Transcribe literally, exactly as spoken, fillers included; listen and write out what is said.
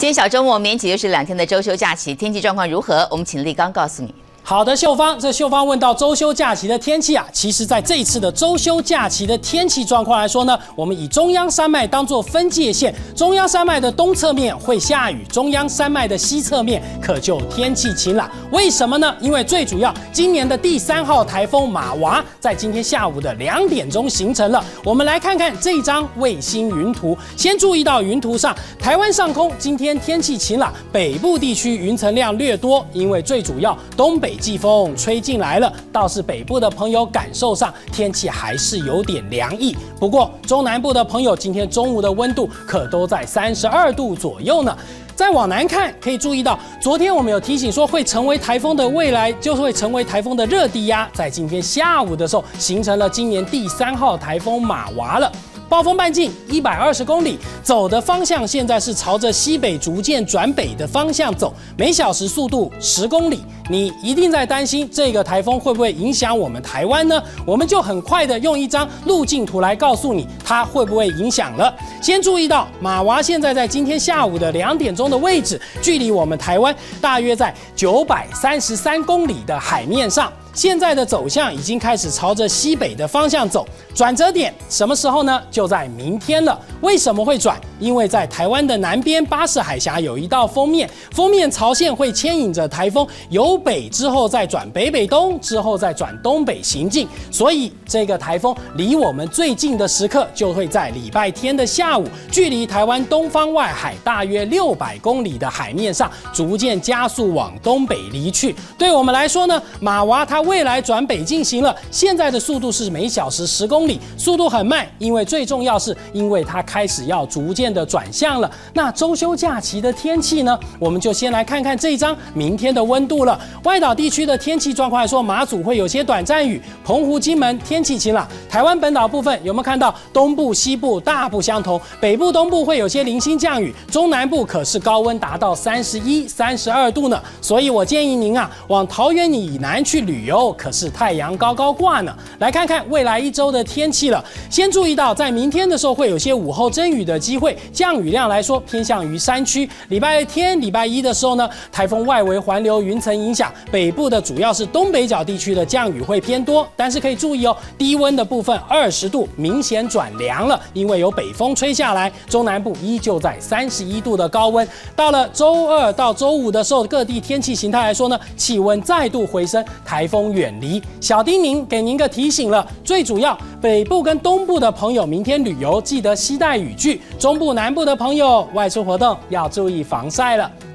今天小周末，免起就是两天的周休假期，天气状况如何？我们请立刚告诉你。 好的，秀芳，这秀芳问到周休假期的天气啊，其实在这一次的周休假期的天气状况来说呢，我们以中央山脉当作分界线，中央山脉的东侧面会下雨，中央山脉的西侧面可就天气晴朗。为什么呢？因为最主要，今年的第三号台风马娃在今天下午的两点钟形成了。我们来看看这张卫星云图，先注意到云图上，台湾上空今天天气晴朗，北部地区云层量略多，因为最主要东北 季风吹进来了，倒是北部的朋友感受上天气还是有点凉意。不过中南部的朋友今天中午的温度可都在三十二度左右呢。 再往南看，可以注意到，昨天我们有提醒说会成为台风的未来，就会成为台风的热低压，在今天下午的时候形成了今年第三号台风马娃了。 暴风半径一百二十公里，走的方向现在是朝着西北逐渐转北的方向走，每小时速度十公里。你一定在担心这个台风会不会影响我们台湾呢？我们就很快的用一张路径图来告诉你它会不会影响了。先注意到马娃现在在今天下午的两点钟的位置，距离我们台湾大约在九百三十三公里的海面上。 现在的走向已经开始朝着西北的方向走，转折点什么时候呢？就在明天了。为什么会转？因为在台湾的南边巴士海峡有一道锋面，锋面朝线会牵引着台风由北之后再转北北东，之后再转东北行进，所以这个台风离我们最近的时刻就会在礼拜天的下午，距离台湾东方外海大约六百公里的海面上，逐渐加速往东北离去。对我们来说呢，马娃它 未来转北进行了，现在的速度是每小时十公里，速度很慢，因为最重要是因为它开始要逐渐的转向了。那周休假期的天气呢？我们就先来看看这一张明天的温度了。外岛地区的天气状况来说，马祖会有些短暂雨，澎湖、金门天气晴朗。台湾本岛部分有没有看到东部、西部大不相同？北部、东部会有些零星降雨，中南部可是高温达到三十一、三十二度呢。所以我建议您啊，往桃园以南去旅游。 可是太阳高高挂呢。来看看未来一周的天气了。先注意到，在明天的时候会有些午后阵雨的机会，降雨量来说偏向于山区。礼拜天、礼拜一的时候呢，台风外围环流云层影响，北部的主要是东北角地区的降雨会偏多。但是可以注意哦，低温的部分二十度明显转凉了，因为有北风吹下来。中南部依旧在三十一度的高温。到了周二到周五的时候，各地天气形态来说呢，气温再度回升，台风 远离。小叮咛给您个提醒了，最主要北部跟东部的朋友，明天旅游记得携带雨具；中部南部的朋友外出活动要注意防晒了。